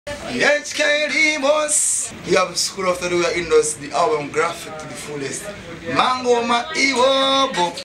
HK Limos. You have School of the Industry, the album Graphic to the Fullest. Mango Ma Iwobo.